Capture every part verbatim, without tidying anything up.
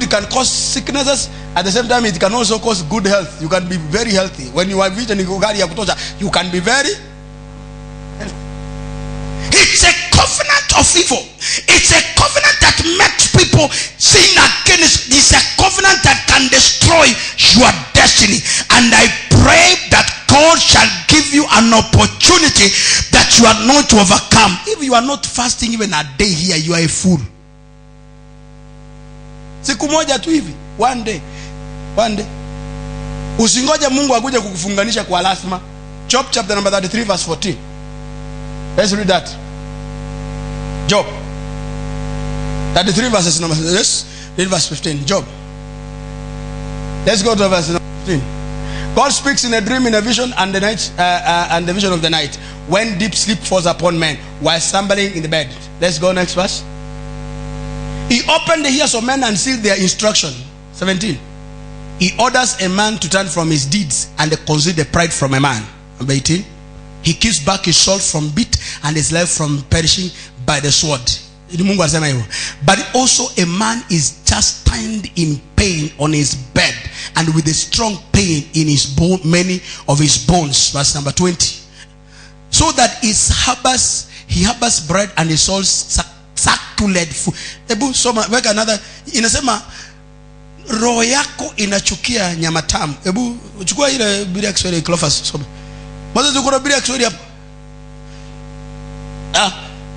can cause sicknesses. At the same time, it can also cause good health. You can be very healthy. When you are vision ya kutosha, you can be very healthy. It's a covenant of evil. It's a covenant that makes people sin against. It's a covenant that can destroy your destiny. And I pray that God shall give you an opportunity that you are not to overcome. If you are not fasting even a day here, you are a fool. Siku moja tu hivi, one day, one day. Usingoje Mungu akuje kukufunganisha kwa lazima. Job chapter number thirty-three verse fourteen. Let's read that. Job thirty-three verses number, let's read verse fifteen. Job. Let's go to verse number fifteen. God speaks in a dream, in a vision, and the night, uh, uh, and the vision of the night, when deep sleep falls upon men while stumbling in the bed. Let's go next verse. He opened the ears of men and sealed their instruction. seventeen. He orders a man to turn from his deeds and conceal the pride from a man. Number eighteen. He keeps back his soul from beat and his life from perishing by the sword. But also a man is chastened in pain on his bed, and with a strong pain in his bone, many of his bones. Verse number twenty. So that his harbors, he harbors bread and his soul circulate food. Ebu soma weka another. Inasema roho yako inachukia nyama tamu. Ebu chukua ile Biblia Kiswahili Clophas soma. Mwanzo tuko na Biblia Kiswahili hapo. Ah.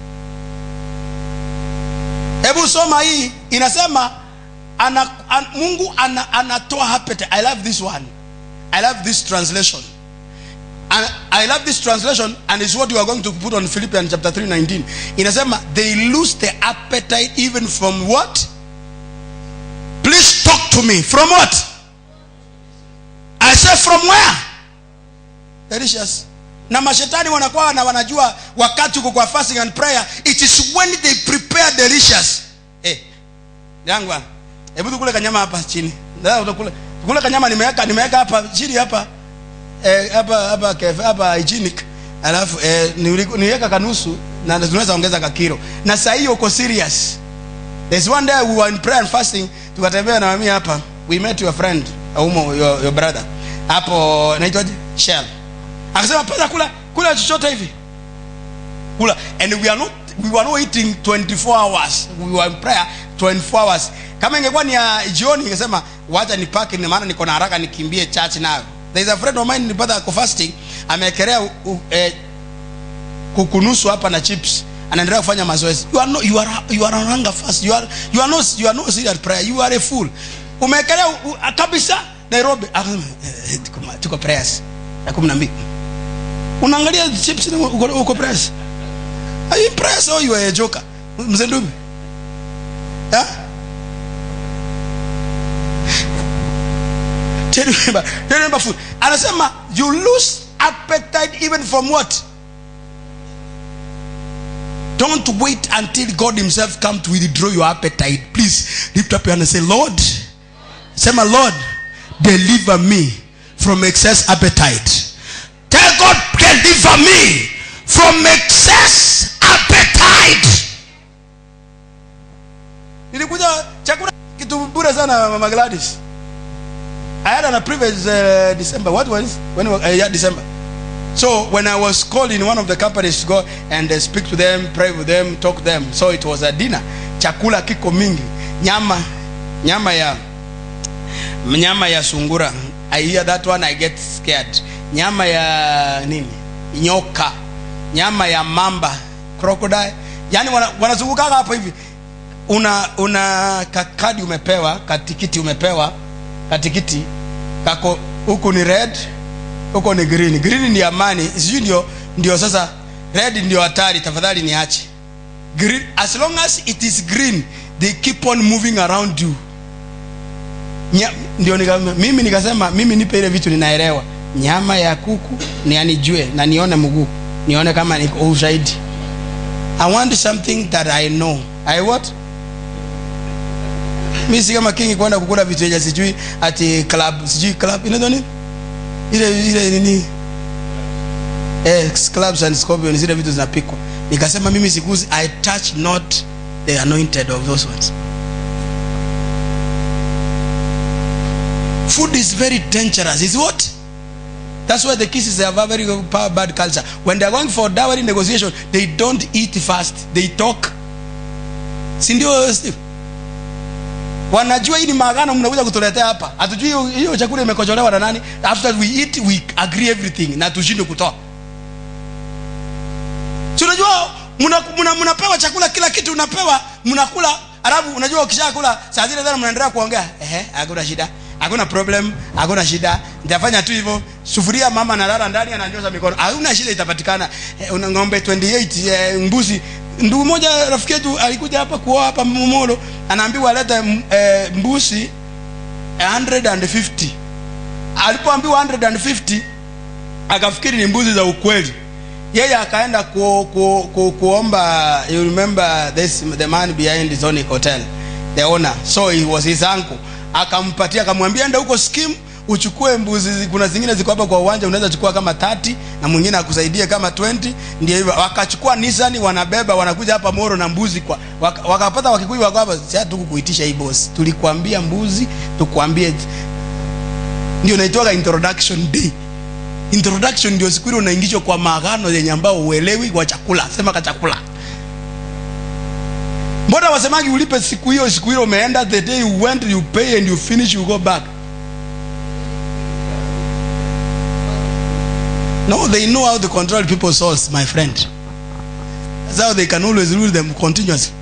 Ebu soma hii inasema ana, an, Mungu ana, anatoa appetite. I love this one. I love this translation. And I love this translation, and it's what you are going to put on Philippians chapter three nineteen. Inasema they lose the appetite even from what? Please talk to me. From what? I said from where? Delicious. Na mashetani wanakuwa na wanajua wakati uko kwa fasting and prayer, it is when they prepare delicious. Eh, yangu bwana, hebu tukule kanyama hapa chini. Ndio utakula. Tukule kanyama nimeweka nimeweka hapa chini hapa. Eh, hapa hapa cafe hapa hygienic. Alafu eh niweka kanusu na tunaweza ongeza ka kilo. Na saa hiyo uko serious. There's one day we were in prayer and fasting, tukatembea na mami hapa. We met your friend, Aumo, your, your brother. Hapo naitwaje? Shell. Akasema pesa kula kula chochote hivi. Kula, and we are not we were not eating twenty-four hours. We were in prayer twenty-four hours. Kama ingekuwa ni ya jioni ingesema wacha nipake, ni maana niko na haraka nikimbie church nayo. There is a friend of mine in brother fasting, amekelea eh, kukunusu hapa na chips, anaendelea kufanya mazoezi. You are no, you are you are on hunger fast. You are you are not you are not serious prayer. You are a fool. Umekelea kabisa Nairobi. Akasema tuko tuko prayers ya kumi na mbili. Unaangalia chips na uko uko prayers. Are you prayers or you are a joker? Mzendubi. Yeah? Tell you remember, tell you remember food. Anasema you lose appetite even from what? Don't wait until God himself come to withdraw your appetite. Please lift up your hand and say, Lord, say my Lord, deliver me from excess appetite. Tell God, deliver me from excess appetite. Nilikuja chakula kitu bure sana Mama Gladys. I had an a previous uh, December. What was when uh, yeah, December. So when I was called in one of the companies to go and uh, speak to them, pray with them, talk to them. So it was a dinner. Chakula kiko mingi. Nyama, nyama ya, nyama ya sungura. I hear that one, I get scared. Nyama ya nini? Nyoka. Nyama ya mamba, crocodile. Yani wanazunguka wana hapo hivi. Una una kakadi umepewa, katikiti umepewa. Katikiti kako huko ni red, huko ni green. Green ni amani, sio ndio ndio sasa red ndio hatari, tafadhali niache. Green, as long as it is green, they keep on moving around you. Nya, ndio nikasema mimi nikasema mimi nipe ile vitu ninaelewa. Nyama ya kuku ni anijue na nione mguu. Nione kama ni ushahidi. I want something that I know. I what? Mimi si kama kingi kwenda kukula vitu vya sijui ati club, sijui club inaitwa nini? Ile ile nini? Eh, clubs and scorpions zile vitu zinapikwa. Nikasema mimi sikuzi, I touch not the anointed of those ones. Food is very dangerous. Is what? That's why the kisses have a very power bad culture. When they are going for dowry negotiation, they don't eat fast. They talk. Sindio Steve? Wanajua hii ni maagano mnakuja kutuletea hapa. Hatujui hiyo chakula imekojolewa na nani. After we eat, we agree everything na tushinde kutoa. Si unajua mnapewa muna, muna chakula kila kitu unapewa, mnakula, alafu unajua ukishakula saa zile tena mnaendelea kuongea. Ehe, hakuna shida. Hakuna problem, hakuna shida. Nitafanya tu hivyo. Sufuria mama analala ndani ananyosha mikono. Hakuna shida itapatikana. Eh, una ng'ombe twenty-eight eh, mbuzi. Ndugu moja rafiki yetu alikuja hapa kuoa hapa Momolo, anaambiwa alete eh, mbuzi one hundred fifty. Alipoambiwa one hundred fifty akafikiri ni mbuzi za ukweli. Yeye akaenda ku, ku, ku, kuomba. You remember this, the man behind the Zonic Hotel, the owner. So he was his uncle. Akampatia, akamwambia enda huko scheme uchukue mbuzi, kuna zingine ziko hapa kwa uwanja unaweza chukua kama thirty na mwingine akusaidie kama twenty. Ndio hivyo wakachukua Nissan, wanabeba wanakuja hapa Moro na mbuzi kwa waka, wakapata Wakikuyu wako hapa. Sasa tukukuitisha hii boss, tulikwambia mbuzi tukwambie. Ndio inaitwa introduction day. Introduction ndio siku ile unaingishwa kwa maagano yenye ambao uelewi kwa chakula. Sema ka chakula. Mbona wasemaji ulipe siku hiyo, siku hiyo umeenda, the day you went you pay and you finish you go back. No, they know how to control people's souls, my friend. That's how they can always rule them continuously.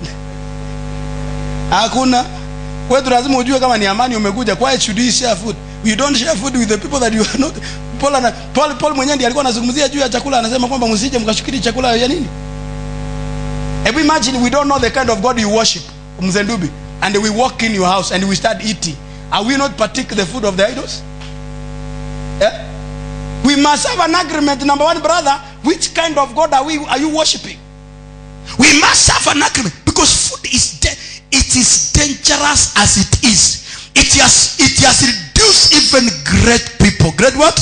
Hakuna wewe lazima ujue kama ni amani umekuja. Why should you share food? You don't share food with the people that you are not. Paul na Paul Paul mwenyewe ndiye alikuwa anazungumzia juu ya chakula, anasema kwamba msije mkashukiri chakula ya nini. Have you imagine we don't know the kind of God you worship, Mzendubi, and we walk in your house and we start eating. Are we not partake the food of the idols? Yeah? We must have an agreement. Number one, brother, which kind of God are we are you worshiping? We must have an agreement, because food is de- it is dangerous as it is. It has it has reduced even great people. Great what?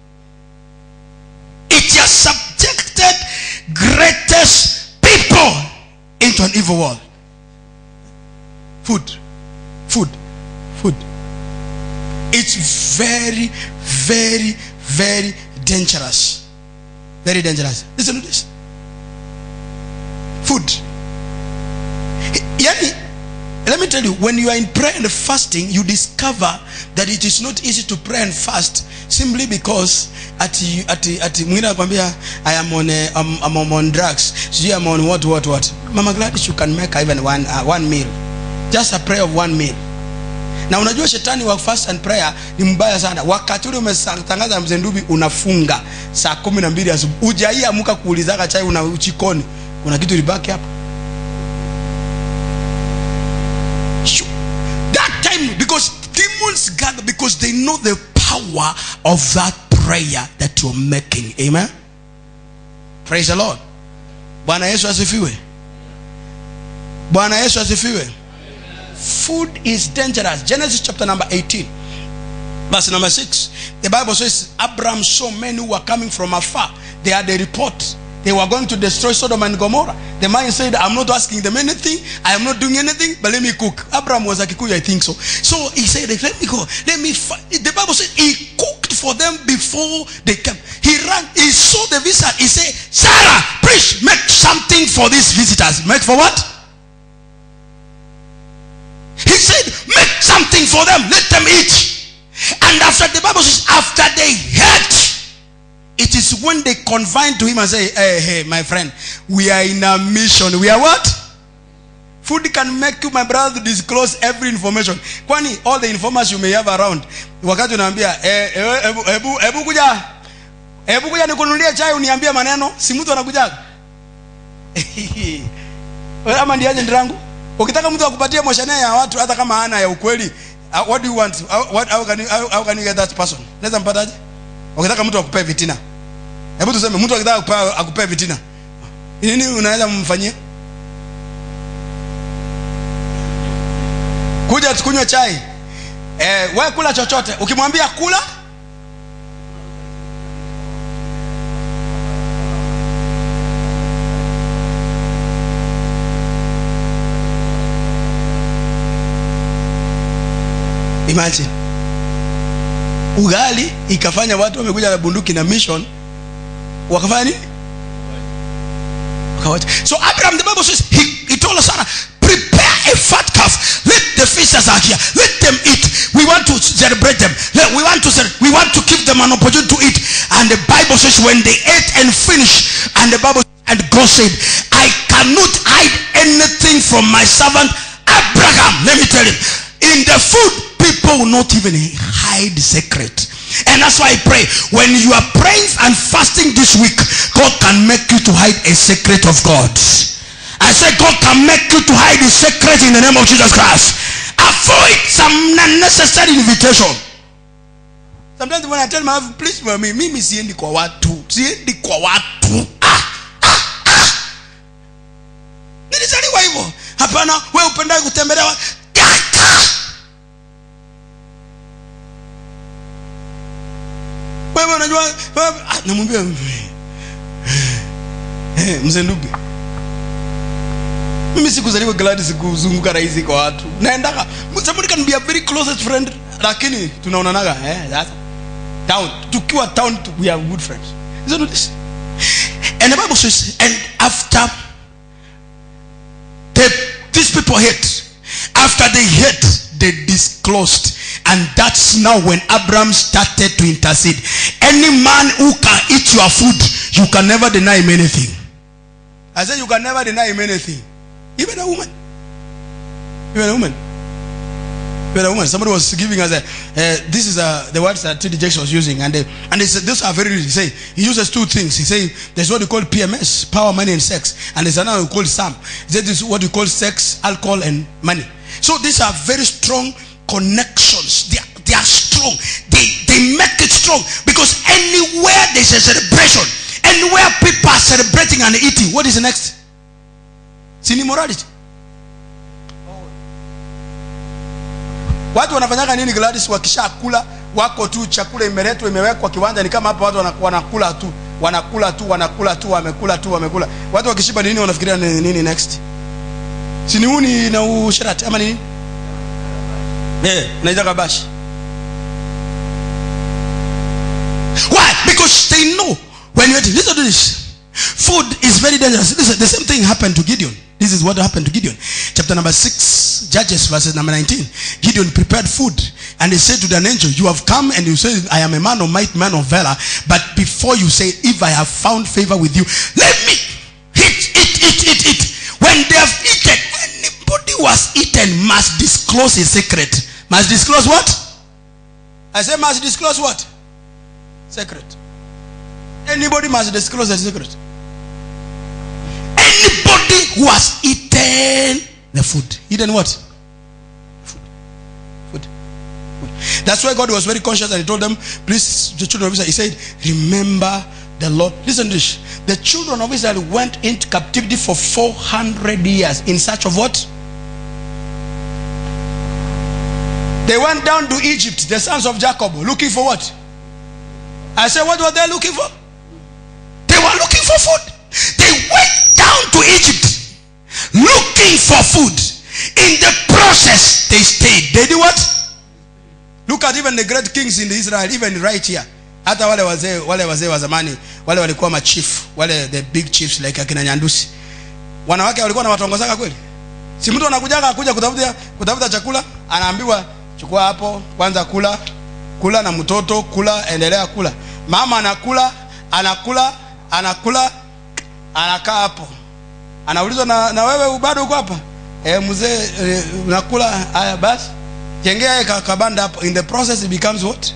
It has subjected greatest people into an evil world. Food, food, food. It's very, very, very dangerous. Very dangerous. Listen to this. Food. Yani, let me tell you, when you are in prayer and fasting, you discover that it is not easy to pray and fast simply because at at at mwingine anakuambia I am on a, I'm, I'm on drugs. So I'm on what what what. Mama Gladys, you can make even one uh, one meal. Just a prayer of one meal. Na unajua shetani wa fast and prayer ni mbaya sana. Wakati ule umetangaza Mzendubi unafunga saa kumi na mbili asubuhi. Hujaia amuka kuulizaka chai una uchikoni. Kuna kitu libaki hapo. That time, because demons gather because they know the power of that prayer that you're making. Amen. Praise the Lord. Bwana Yesu asifiwe. Bwana Yesu asifiwe. Food is dangerous. Genesis chapter number eighteen, verse number six. The Bible says Abraham saw men who were coming from afar. They had a report. They were going to destroy Sodom and Gomorrah. The man said, I'm not asking them anything. I am not doing anything, but let me cook. Abraham was a Kikuyu, I think so. So he said, let me go. Let me fight. The Bible said he cooked for them before they came. He ran. He saw the visitor. He said, Sarah, preach, make something for these visitors. Make for what? He said, make something for them. Let them eat. And after, the Bible says, after they ate, it is when they confide to him and say, hey, hey, my friend, we are in a mission. We are what? Food can make you, my brother, disclose every information. Kwani all the informers you may have around. Wakati unaambia, eh, ebu, ebu, ebu kuja. Ebu kuja nikununulia chai uniambia maneno. Si mtu anakuja. Ama ndiaje ndirangu? Ukitaka mtu akupatie moshane ya watu hata kama hana ya ukweli, uh, what do you want? How, what, how, can you, how, how can you get that person? Naweza mpataje? Ukitaka mtu akupe vitina. Hebu tuseme mtu akitaka akupe vitina. Nini unaweza mfanyia? Kuja tukunywe chai. Eh, wewe kula chochote. Ukimwambia kula, imagine. ugali ikafanya watu wamekuja na bunduki na mission wakafanya nini? So Abraham, the Bible says, he, he told us, Sarah, prepare a fat calf. Let the fishers are here. Let them eat. We want to celebrate them. Let, we want to we want to give them an opportunity to eat. And the Bible says, when they ate and finished, and the Bible and God said, I cannot hide anything from my servant Abraham. Let me tell you, in the food, people will not even hide secret. And that's why I pray, when you are praying and fasting this week, God can make you to hide a secret of God. I say God can make you to hide the secret in the name of Jesus Christ. Avoid some unnecessary invitation. Sometimes when I tell my wife, please for me, mimi siendi kwa watu, siendi kwa watu. Ah, ah, ah. Nilizaliwa hivyo. Hapana, wewe upendai kutembelewa. Wewe unajua, namwambia eh, mzee Ndubi, mimi sikuzaliwa glad sikuzunguka rahisi kwa watu. Naendaka, somebody can be a very closest friend, lakini tunaonanaga eh sasa town, tukiwa town we are good friends. Isn't it this? And the Bible says, and after they, these people hate, after they hate, they disclosed. And that's now when Abraham started to intercede. Any man who can eat your food, you can never deny him anything. I said you can never deny him anything. Even a woman. Even a woman. Even a woman. Somebody was giving us a, uh, this is a, the words that T D Jakes was using. And they, and they said, those are very, he say, he uses two things. He say, there's what we call P M S, power, money and sex. And there's another we call S A M. He said, this is what we call sex, alcohol and money. So these are very strong connections. They are, they are strong. They they make it strong, because anywhere there's a celebration, anywhere people are celebrating and eating, what is the next? Sin immorality. Watu wanafanyaka nini Gladys wakisha kula wako tu chakula imeletwa imewekwa kiwanja, ni kama hapa watu wanakula tu wanakula tu wanakula tu wamekula tu wamekula. Watu wakishiba nini wanafikiria nini next? Sini huni na usharati ama nini? Eh, naija kabashi. Why? Because they know when you eat. Listen to this. Food is very dangerous. Listen, the same thing happened to Gideon. This is what happened to Gideon. Chapter number six, Judges verses number nineteen. Gideon prepared food, and he said to the angel, you have come and you say, I am a man of might, man of valor. But before you say, if I have found favor with you, let me eat, eat, eat, eat, eat. When they have eaten, anybody who has eaten must disclose a secret. Must disclose what? I say must disclose what? Secret. Anybody must disclose a secret. Anybody who has eaten the food. Eaten what? Food. Food. Food. That's why God was very conscious, and he told them, please, the children of Israel, he said, remember the Lord. Listen to this. The children of Israel went into captivity for four hundred years in search of what? They went down to Egypt, the sons of Jacob, looking for what? I said, what were they looking for? They were looking for food. They went down to Egypt looking for food. In the process, they stayed. They did what? Look at even the great kings in Israel, even right here. Hata wale wazee, wale wazee wa zamani, wale walikuwa machief, wale the big chiefs like akina Nyandusi. Wanawake walikuwa na watongozaka kweli? Si mtu anakujaga akuja kutafuta kutafuta chakula, anaambiwa chukua hapo, kwanza kula, kula na mtoto, kula, endelea kula. Mama anakula, anakula, anakula, anakaa hapo. Anaulizwa na, na wewe bado uko hapa? Eh mzee e, unakula haya basi. Jengea kabanda hapo. In the process it becomes what?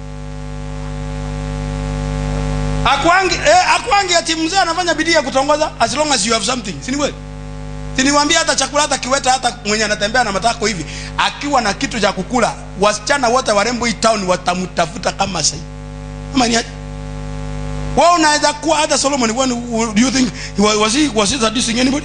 Akwangi eh akwangi ati mzee anafanya bidii ya kutongoza as long as you have something. Si ni kweli? Si niwaambia hata chakula hata kiweta hata mwenye anatembea na matako hivi akiwa na kitu cha kukula, wasichana wote warembo hii town watamtafuta kama sasa. Kama ni aje? Wao unaweza kuwa hata Solomon, when do you think was he was he seducing anybody?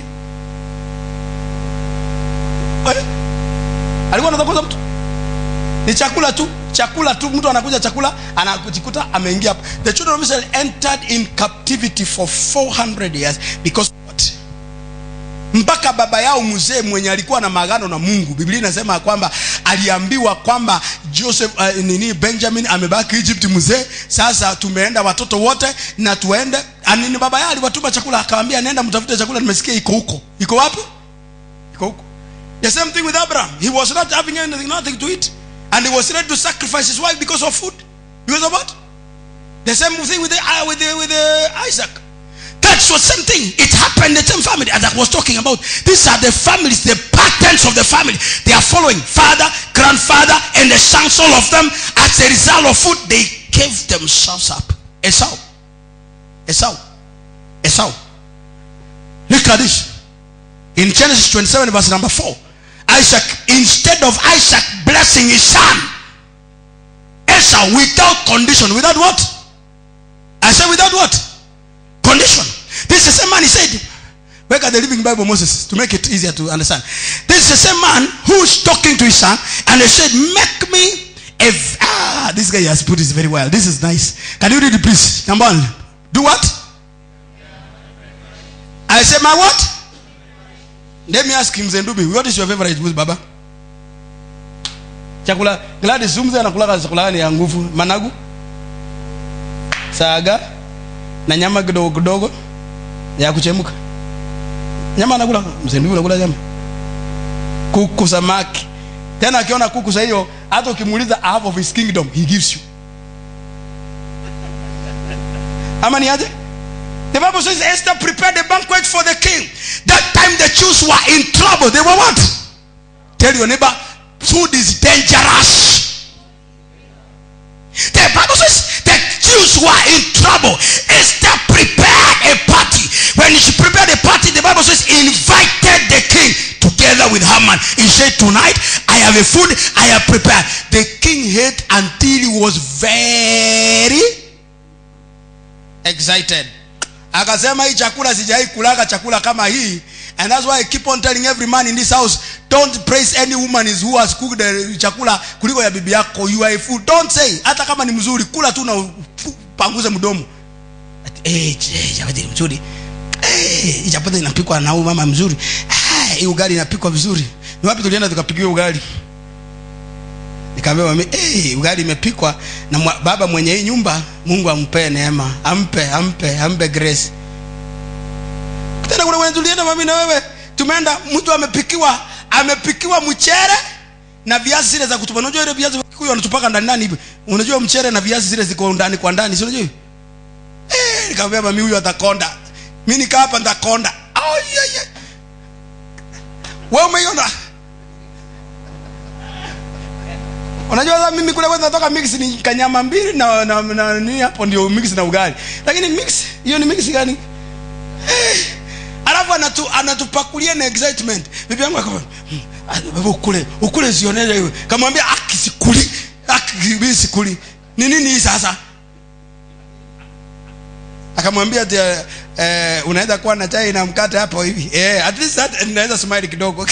Eh? Alikuwa anataka mtu. Ni chakula tu, chakula tu, mtu anakuja chakula anakujikuta ameingia hapo. The children of Israel entered in captivity for four hundred years because what? Mpaka baba yao mzee mwenye alikuwa na maagano na Mungu, Biblia inasema kwamba aliambiwa kwamba Joseph uh, nini Benjamin amebaki Egypt mzee, sasa tumeenda watoto wote na tuende. Anini baba yake aliwatuma chakula, akamwambia nenda mtafute chakula, nimesikia iko huko. Iko wapi? Iko huko. The same thing with Abraham. He was not having anything, nothing to eat, and he was ready to sacrifice his wife because of food. Because of what? The same thing with the, uh, with the, with the Isaac. That's the same thing. It happened in the same family as I was talking about. These are the families, the patterns of the family. They are following father, grandfather, and the sons, all of them. As a result of food, they gave themselves up. Esau. Esau. Esau. Look at this. In Genesis twenty-seven, verse number four. Isaac, instead of Isaac blessing his son, Esau, without condition, without what? I said without what? Condition. This is the same man, he said, look at the Living Bible, Moses, to make it easier to understand. This is the same man who's talking to his son, and he said, make me a, ah, this guy has put this very well. This is nice. Can you read it, please? Number one. Do what? I said, my what? Let me ask him, Zendubi, what is your favorite food, Baba? Chakula, glad is zumze anakula chakula ni ya nguvu, managu, saga, na nyama kidogo kidogo ya kuchemuka. Nyama anakula, Zendubi anakula nyama. Kuku, samaki. Tena akiona kuku sasa hiyo, hata ukimuuliza half of his kingdom, he gives you. Ama ni aje? The Bible says Esther prepared a banquet for the king. That time the Jews were in trouble. They were what? Tell your neighbor, food is dangerous. The Bible says the Jews were in trouble. Esther prepared a party. When she prepared a party, the Bible says invited the king together with Haman. He said, tonight I have a food I have prepared. The king ate until he was very excited. Akasema hii chakula sijai kulaga chakula kama hii. And that's why I keep on telling every man in this house, don't praise any woman is who has cooked the chakula kuliko ya bibi yako. You are a fool. Don't say hata kama ni mzuri, kula tu na panguze mdomo. Eh, chapati mzuri. Eh, chapati inapikwa na huyu mama mzuri. Ah, hii ugali inapikwa vizuri. Ni wapi tulienda tukapikiwa ugali? Nikamwambia mami, eh, ugali imepikwa na baba mwenye hii nyumba, Mungu ampe neema, ampe, ampe, ampe grace. Tena kuna wengine tulienda mami na wewe, tumeenda mtu amepikiwa, amepikiwa mchere na viazi zile za kutupa. Unajua ile viazi huyo wanatupaka ndani ndani hivi. Unajua mchere na viazi zile ziko ndani kwa ndani, si unajua? Eh, nikamwambia mami huyo atakonda. Mimi nikaa hapa ndakonda. Oh yeah yeah. Wewe umeiona? Unajua mimi kule kwanza natoka mix ni kanyama mbili na na, na nini hapo ndio mix na ugali. Lakini mix hiyo ni mix gani? Eh, alafu anatu anatupakulia na excitement. Bibi yangu akasema, "Baba ukule, ukule zionele wewe." Kamwambia akisikuli, akisikuli. Ni nini hii sasa? Akamwambia eh, unaweza kuwa na chai na mkate hapo hivi. Eh, at least naweza smile kidogo.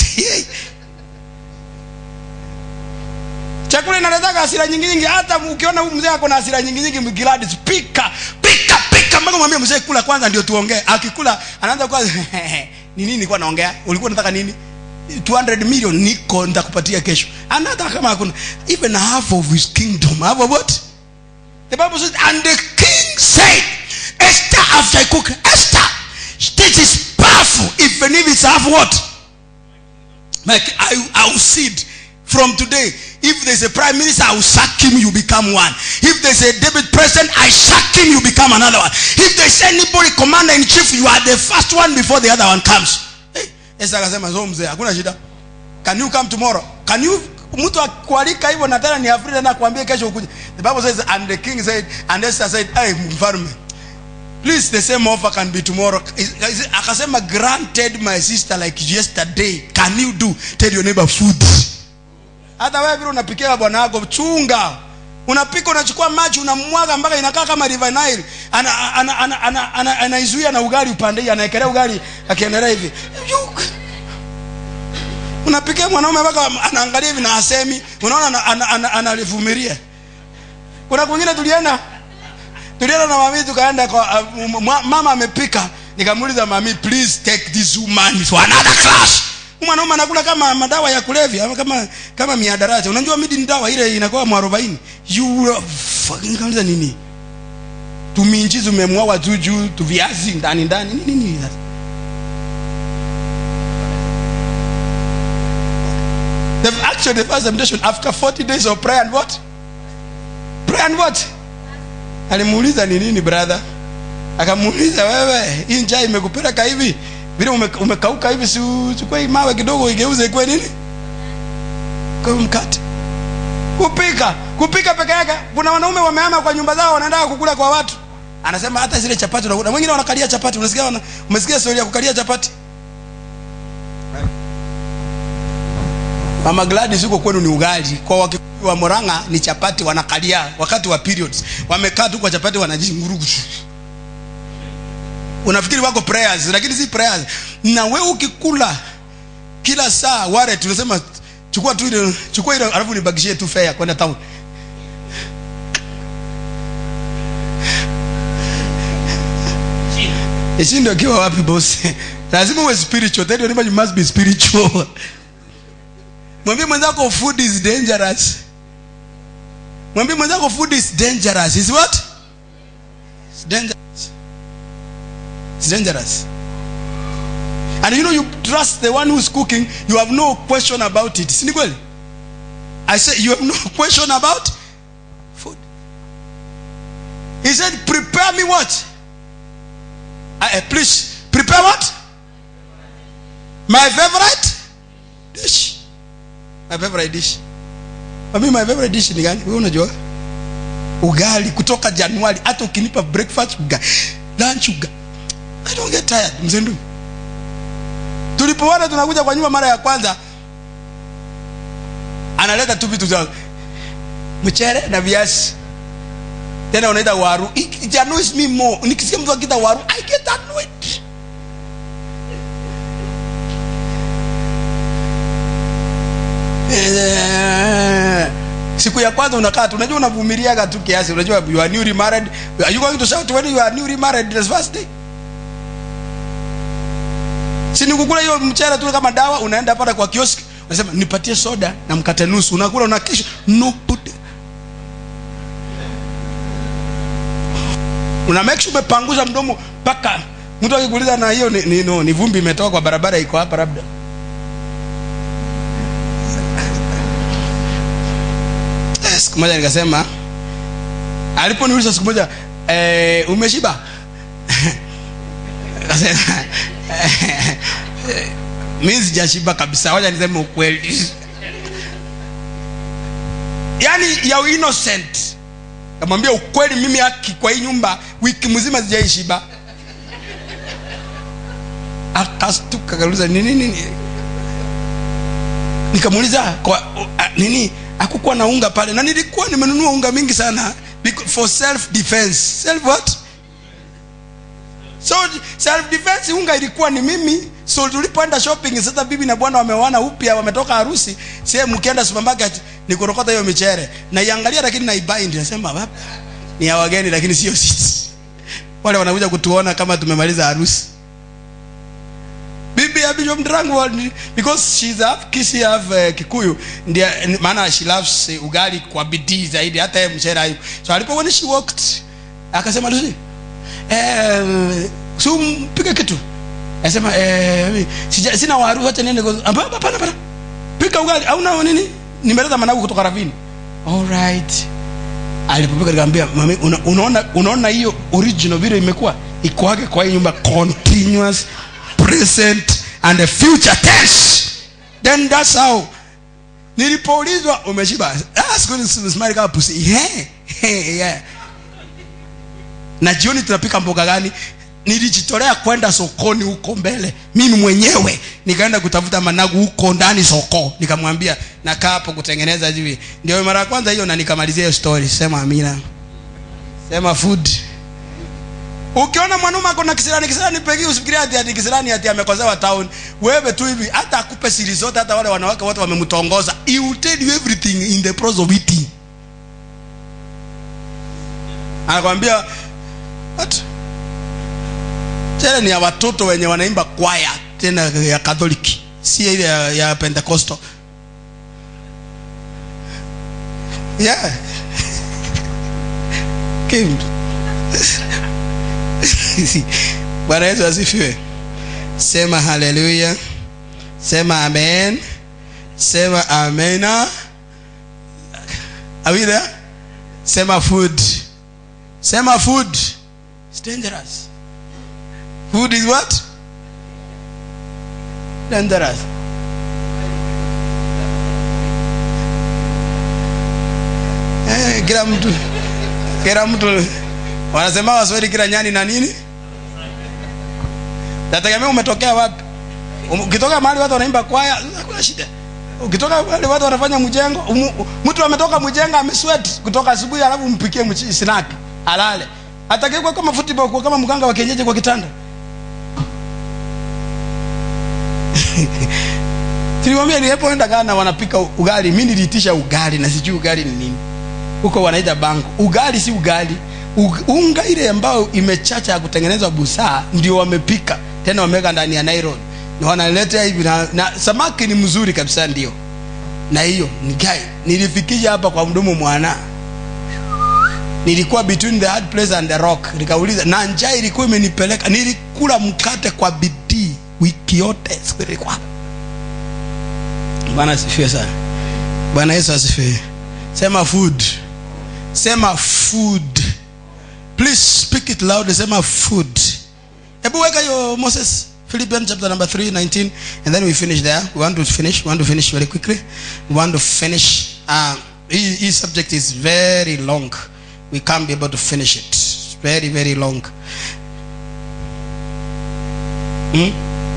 Chakula inaleta hasira nyingi nyingi. Hata ukiona huyu mzee ako na hasira nyingi nyingi, mgiladi pika pika pika mpaka mwambie mzee kula kwanza ndio tuongee. Akikula anaanza kwa ni nini nilikuwa naongea? Ulikuwa unataka nini? two hundred million niko nitakupatia kesho. Anataka kama hakuna even half of his kingdom. Half of what? The Bible says, and the king said, Esther, after I cook, Esther, this is powerful. Even if it's half what? Like I I will see it. From today, if there's a prime minister, I will sack him, you become one. If there's a David president, I sack him, you become another one. If there's anybody commander in chief, you are the first one before the other one comes. Hey, Esther akasema zo mzee, hakuna shida. Can you come tomorrow? Can you mtu akualika hivyo na tena ni Afrika na kuambia kesho ukuje. The Bible says, and the king said, and Esther said, hey mfalme, please the same offer can be tomorrow. Akasema, granted my sister like yesterday. Can you do? Tell your neighbor food. Hata wewe vile unapikia bwana wako chunga. Unapika unachukua maji unamwaga mpaka inakaa kama River Nile. Ana ana ana ana ana anaizuia na ugali upande hii, anaekelea ugali akiendelea hivi. Unapikia mwanaume mpaka anaangalia hivi na asemi, unaona analivumilia. Kuna kwingine tulienda tulienda na mami tukaenda kwa uh, mama amepika, nikamuuliza mami, please take this woman to another class. Mwanaume anakula kama madawa ya kulevya kama kama miadarati. Unajua midi ni dawa ile inakuwa mwarobaini. You fucking kanza nini? Tuminchi zumemwawa juju, tuviazi ndani ndani nini nini. The actually the first temptation after forty days of prayer and what? Prayer and what? Alimuuliza ni nini brother? Akamuuliza wewe, hii njaa imekupeleka hivi? Vile umekauka hivi si uchukue mawe kidogo igeuze kwa nini? Kwa mkate. Kupika, kupika peke yake. Kuna wanaume wamehama kwa nyumba zao wanaenda kukula kwa watu. Anasema hata zile chapati unakula. Wengine wanakalia chapati. Unasikia wana, umesikia story ya kukalia chapati? Mama Gladys yuko kwenu ni ugali. Kwa Wakikuyu wa Murang'a ni chapati wanakalia wakati wa periods. Wamekaa tu kwa chapati wanajingurugu. Unafikiri wako prayers lakini si prayers. Na wewe ukikula kila saa wale tunasema chukua tu ile chukua ile alafu nibakishie tu fare kwenda town. Esi ndio kiwa wapi boss? Lazima uwe spiritual. That you must be spiritual. Mwambie mwenzako food is dangerous. Mwambie mwenzako food is dangerous. Is what? It's dangerous. It's dangerous. And you know you trust the one who's cooking, you have no question about it. Si ni kweli? I say you have no question about food. He said prepare me what? Uh, please prepare what? My favorite dish. My favorite dish. Mimi my favorite dish ni gani? Wewe unajua? Ugali kutoka Januari hata ukinipa breakfast ugali, lunch ugali. I don't get tired, mzendu. Tulipoona tunakuja kwa nyumba mara ya kwanza, analeta tu vitu za mchere na viazi. Tena unaita waru. It annoys me more. Nikisikia mtu akita waru, I get annoyed. Siku ya kwanza unakaa tu, unajua unavumiliaga tu kiasi. Unajua you are newly married. Are you going to shout when you are newly married this first day? Si ni kukula hiyo mchele tu kama dawa, unaenda pale kwa kioski, unasema nipatie soda na mkate nusu. Unakula unakisha no put. Una make sure umepanguza mdomo paka mtu akikuuliza na hiyo ni, ni, no, ni vumbi imetoka kwa barabara iko hapa labda. Siku moja nikasema, aliponiuliza siku moja, eh, umeshiba? Akasema mimi sijashiba kabisa, wacha niseme ukweli. Yaani ya innocent. Kamwambia ukweli, mimi haki kwa hii nyumba wiki mzima sijaishiba. Akastuka kauliza nini nini? Nikamuuliza kwa nini hakukuwa na unga pale, na nilikuwa nimenunua unga mingi sana for self defense. Self what? So self defense unga ilikuwa ni mimi. So tulipoenda shopping sasa bibi na bwana wameoana upya, wametoka harusi, sasa mkienda supermarket nikorokota hiyo michere na iangalia, lakini na ibind nasema baba ni ya wageni lakini sio sisi. Wale wanakuja kutuona kama tumemaliza harusi. Bibi ya Bishop Ndrangu, because she's half Kisi half uh, Kikuyu, ndio maana she loves uh, ugali kwa bidii zaidi hata yeye mchera hiyo. So alipo when she walked akasema Lucy eh so pika kitu. Akasema eh sija sina waru hata nene kwa hapana hapana. Pika ugali au na nini? Nimeleta managu kutoka Ravini. All right. Alipopika nikamwambia mami una, unaona unaona hiyo original vile imekuwa iko wake kwa hii nyumba continuous present and the future tense. Then that's how nilipoulizwa umeshiba, ah siku smile kama pusi. Yeah, yeah. Na jioni tunapika mboga gani? Nilijitolea kwenda sokoni huko mbele mimi mwenyewe, nikaenda kutafuta managu huko ndani soko. Nikamwambia nakaa hapo kutengeneza hivi. Ndio mara ya kwanza hiyo, na nikamalizia hiyo story. Sema amina. Sema food. Ukiona mwanaume akona kisirani kisirani pegi, usifikirie ati ati kisirani ati amekozewa town. Wewe tu hivi hata akupe siri zote, hata wale wanawake wote wamemtongoza, he will tell you everything in the process of eating. Anakuambia what? Tena ni ya watoto wenye wanaimba kwaya tena ya Katoliki. si ile ya, ya Pentecostal. Yeah. Kim. Bwana Yesu asifiwe. Sema hallelujah. Sema amen. Sema amena. Are we there? Sema food. Sema food. It's dangerous. Food is what? Dangerous. Eh, kila mtu kila mtu wanasema waswahili kila nyani na nini? Nategemea umetokea wapi. Ukitoka mahali watu wanaimba kwaya, hakuna shida. Ukitoka mahali watu wanafanya mjengo, mtu ametoka mjengo amesweat kutoka asubuhi, alafu mpikie mchi snack alale. Atakayekuwa kama football, kwa kama mganga wa kienyeji kwa kitanda. Tulimwambia nilipoenda Ghana wanapika ugali, mimi niliitisha ugali na sijui ugali ni nini. Huko wanaita bango. Ugali si ugali. Unga ile ambao imechacha ya kutengenezwa busaa ndio wamepika. Tena wameweka ndani ya nylon. Na wanaletea hivi na, na samaki ni mzuri kabisa ndio. Na hiyo ni gai. Nilifikisha hapa kwa mdomo mwana. Nilikuwa between the hard place and the rock. Nikauliza na njaa ilikuwa imenipeleka. Nilikula mkate kwa bidii wiki yote sikilikuwa. Bwana asifiwe sana. Bwana Yesu asifiwe. Sema food. Sema food. Please speak it loud. Sema food. Ebu weka yo Moses. Philippians chapter number three, nineteen. And then we finish there. We want to finish. We want to finish very quickly. We want to finish. Uh, this subject is very long. We can't be able to finish it. It's very, very long. Hmm?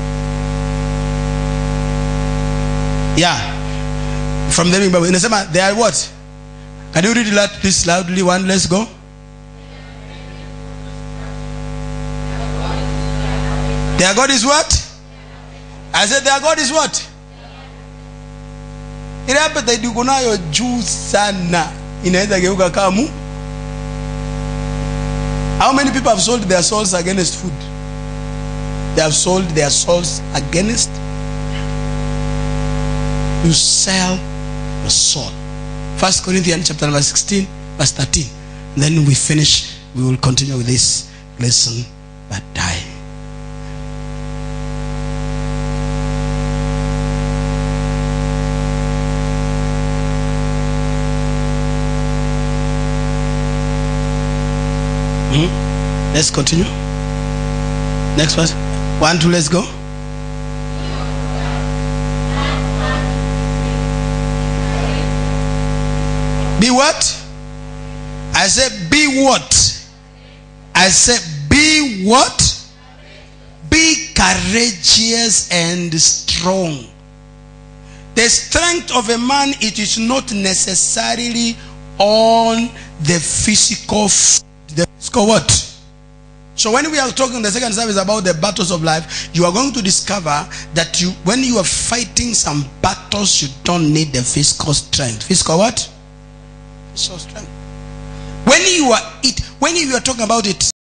Yeah. From the Bible. Inasema they are what? Can you read it please loudly? One, let's go. Their God is what? I said their God is what? Ile appetite uko nayo juu sana inaweza geuka kamu. How many people have sold their souls against food? They have sold their souls against. You sell your soul. First Corinthians chapter number sixteen, verse thirteen. Then we finish. We will continue with this lesson. But die. Hmm? Let's continue. Next verse. One, two, let's go. Be what? I said be what? I said be what? Be courageous and strong. The strength of a man, it is not necessarily on the physical, the physical what? So when we are talking in the second service about the battles of life, you are going to discover that you, when you are fighting some battles, you don't need the physical strength. Physical what? So strength. When you are it, when you are talking about it,